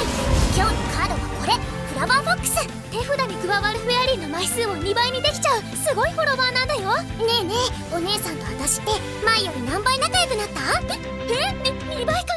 今日のカードはこれ、フラワーフォックス。手札に加わるフェアリーの枚数を2倍にできちゃうすごいフォロワーなんだよ。ねえねえ、お姉さんと私って前より何倍仲良くなった？2倍か。